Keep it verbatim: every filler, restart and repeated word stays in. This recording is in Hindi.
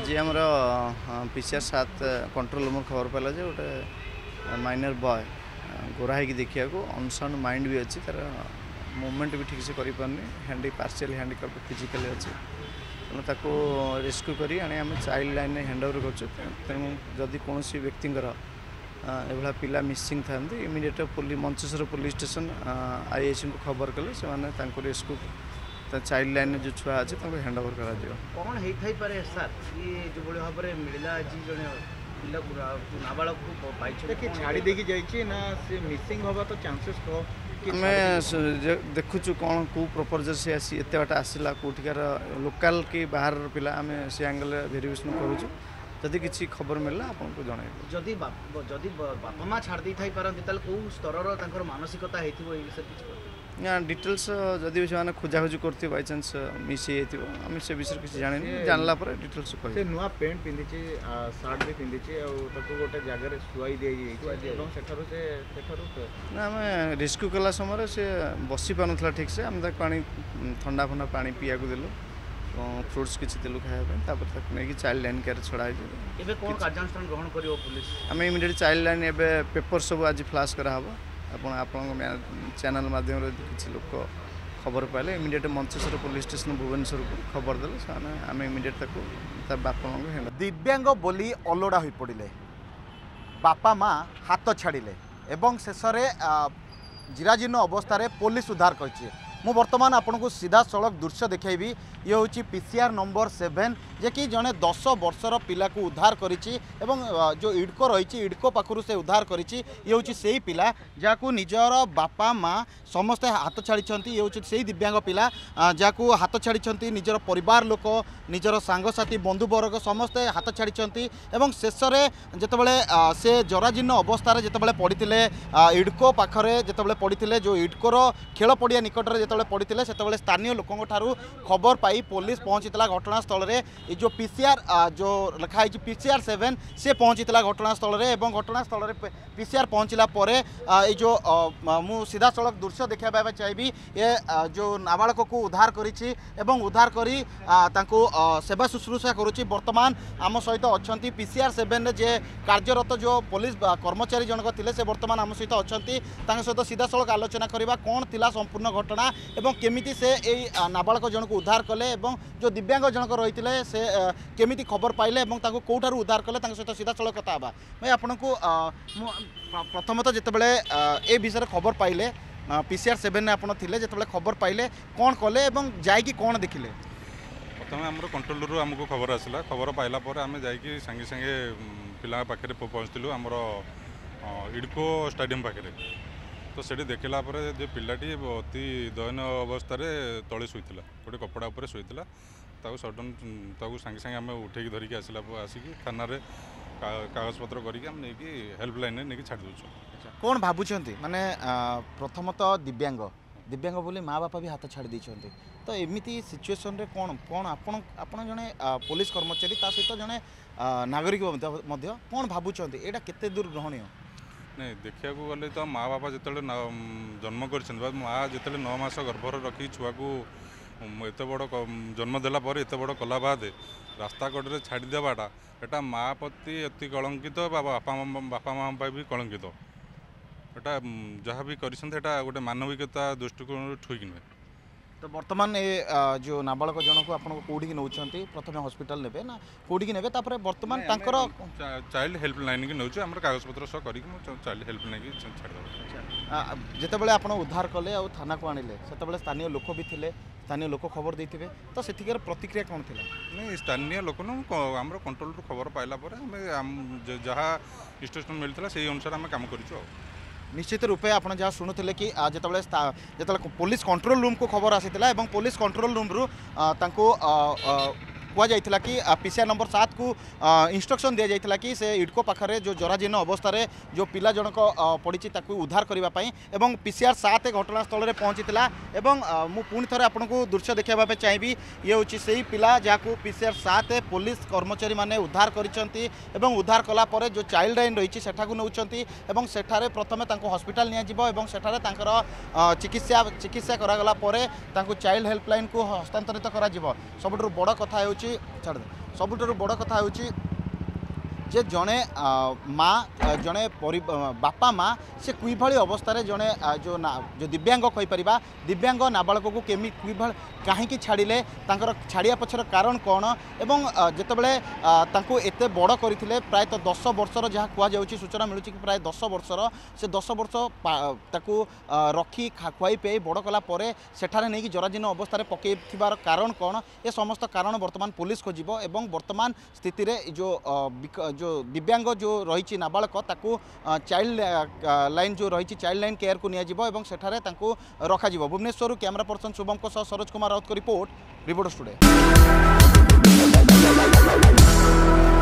आज आमर पीसीआर सात कंट्रोल रूम खबर पाला जो गोटे माइनर बॉय गोरा है देखा अनसाउंड माइंड भी अच्छी तार मूवमेंट भी ठीक से कर हैंडी पार्शियल हैंडिकैप्ट फिजिकली अच्छी तेणु रेस्क्यू करी आम चाइल्ड लाइन हैंड ओवर कर कौन व्यक्ति एभला पिला मिसिंग था immediate police Mancheswar police station IIC को खबर कले से रेस्क्यू चाइल्ड लाइन जो छुआ अच्छे हैंड ओवर कर कौन होता पारे सर ये जो भाव में मिलला आज जड़े पिला नाबालक को छाड़ी देकी जाइए ना से मिसिंग होगा तो चांसेस को आम देखुचु कौन को प्रपोजल से आसी एत बाट आसला कौटिकार लोकल कि बाहर पिला आम से एंगल भेरिफिकेशन करूँ जदि किसी खबर मिलला आपको जन जदि जदि बापा माँ छाड़ दे थी पारती कौ स्तर मानसिकता होती डिटेल्स जदि भी से खोजाखोजी करते बाई चान्स मिस आम से विषय किसी जानी जानला डिटेल्स कह नुआ पेंट पिंधि सार्ट भी पिंधि गोटे जगह शुआई दी ना आम रेस्क्यू कला समय से बसी पारा ठीक से आम पानी ठंडा फंडा पानी पीया को देलु फ्रुट्स किसी देलु खायापी नहीं चाइल्ड लाइन केयर छड़ा कार्यानुष्ठान ग्रहण कर पुलिस आम इमिडिएट चाइल्ड लाइन एवं पेपर सब आज फ्लाश कराब आपण चैनल माध्यम किसी लोक खबर पाइले immediate Mancheswar police station Bhubaneswar को खबर देले आम इमिडिएट बापा माँ दिव्यांग बोली अलोड़ा हो पड़े बापा माँ हाथ छाड़िले एवं शेष जीराजीर्ण अवस्था पुलिस उद्धार कर मु वर्तमान आपन को सीधा सड़क दृश्य देखी ये हूँ पीसीआर नंबर सेवेन जे कि जड़े दस वर्षर पिला को उद्धार करिछि एवं जो इडको रही इडको पाखु से उद्धार करिछि ये हूँ से पिला जहाँ निजर बापा माँ समस्ते हाथ छाड़ी ये हूँ से दिव्यांग पिला जहाँ हाथ छाड़ी निजर परिवार लोक निजर सांगसाथी बंधुवर्ग समस्ते हाथ छाड़ी एवं शेष जितेबाला से जराजीर्ण अवस्था जितेबाला पड़ते इडको पाखरे जितेबाला पड़ते जो इडकोर खेल पड़िया निकट में जो पड़ते से स्थानीय लोकों ठारू खबर पाई पुलिस पहुंचीला घटनास्थल में ये जो पीसीआर जो लिखाई पीसीआर सेवेन से पहुंचीला घटनास्थल में और घटनास्थल में पीसीआर पहुंचला ये जो मु सीधा सड़क दृश्य देखा चाहिए ये जो नाबालक को उद्धार करी उद्धार करी सेवा शुश्रूषा करुच्ची वर्तमान आम सहित अच्छा पीसीआर सेवेन जे कार्यरत जो पुलिस कर्मचारी जनक थे से वर्तमान आम सहित अच्छा सहित सीधा सड़क आलोचना करवा कौन थिला संपूर्ण घटना एवं केमिति से यही नाबालक जनक उद्धार कले एवं जो दिव्यांग जनक रही से केमिति खबर पाइले एवं ताको कोठार उद्धार कले सहित सीधा सड़क कथा बा मैं आपन को प्रथमतः जितेबाला ए विषय खबर पाइले पीसीआर सेवेन आपन थिले जितेबाला खबर पाइले कौन कले एवं जाइकी कौन देखिले प्रथम आम कंट्रोल रू आमको खबर आसला खबर पाइला आम जाइए संगे संगे पिला पाखे पहुँचलु आमर इडको स्टाडियम पाखे तो से देखला जो पिलाटी अति दयन अवस्था तले शुईला गोटे कपड़ा उपर शुईला सडन सागे सागे आम उठे धरिकी आसला आसिक थाना कागज पत्र करके हेल्पलाइन नहीं छाड़ दूँ कौन भावुंट माने प्रथमतः दिव्यांग दिव्यांग बोली माँ बापा भी हाथ छाड़ी देते तो एमती सिचुएसन रे कौन कौन आपण आपण जड़े पुलिस कर्मचारी ता सहित जड़े नागरिक कौन भावुंट यहाँ केते दूर ग्रहणीय नहीं देखा गले तो माँ बापा जो जन्म कर माँ जो नौ मास गर्भर रखी छुआ को एत बड़ जन्म देला पर एत बड़ कला बाद रास्ता कड़े छाड़ी देवाटा एटा माँ प्रति अति कलंकित बापा बापा माँ भी कलंकित एटा जहाँ भी कर गोटे मानविकता दृष्टिकोण ठीक नुहे तो वर्तमान ये जो नाबालक जन को आपको कौटी नौ प्रथम हॉस्पिटल ने ना कौटी ने वर्तमान चाइल्ड हेल्पलाइन की नौ कागज पत्र सह कर चाइल्ड हेल्पलाइन की छाड़ जितेबाला आप उद्धार कले आ थाना को आनिले से स्थानीय लोक भी थे स्थानीय लोक खबर देते तो सेठिकार प्रतिक्रिया कौन थी नहीं स्थानीय लोक न आम कंट्रोल खबर पाइला जहाँ स्टेटमेंट मिलता से अनुसार आम कम कर निश्चित रूपे आप जहाँ शुणुले कि जितेबाला जितेबाला पुलिस कंट्रोल रूम को खबर आसाला और पुलिस कंट्रोल रूम रु कहुला कि पीसीआर नंबर सात को इंस्ट्रक्शन दि जाता कि से इडको पाखे जो जराजीर्ण अवस्था जो पिला जनक पड़ी उद्धार करने एवं पीसीआर सात घटनास्थल में पहुँचीला मु पुणी थे आपको दृश्य देखापी चाहिए ये हूँ से पिला जहाँ पीसीआर सात पुलिस कर्मचारी माने उद्धार कर उद्धार कलापर जो चाइल्ड लाइन रही है नौ सेठारे प्रथम हॉस्पिटल नियाजिबो सेठारे चिकित्सा चिकित्सा करागला चाइल्ड हेल्पलाइन को हस्तांतरित करा सबुठ बड़ कथा होची ହେଉଛି ଛାଡ଼ ସବୁଠାରୁ ବଡ଼ କଥା ହେଉଛି जे जड़े माँ जड़े बापा माँ से किभली अवस्था जड़े जो ना जो दिव्यांग कहीपर दिव्यांग नाबालक को केमी कहीं छाड़े छाड़िया पछर कारण कौन एवं जितेबले एत बड़ करते प्रायत दस वर्षर जहाँ कहुच्छी सूचना मिलूँ कि प्राय दस वर्षर से दस वर्ष ताकू रखी खुआई पियाई बड़ कलापर सेठारे नहीं जराजीर्ण अवस्था पकईबार कारण कौन ए समस्त कारण बर्तमान पुलिस खोजिब एवं वर्तमान स्थिति रे जो जो दिव्यांग जो रही नाबालक ताकू चाइल्ड लाइन जो रही चाइल्ड लाइन केयर को नियाजिबो एवं सेठारे तांकू रखा जिवो। भुवनेश्वर कैमरा पर्सन शुभम को सरोज कुमार राउत को रिपोर्ट रिपोर्ट स्टूडियो।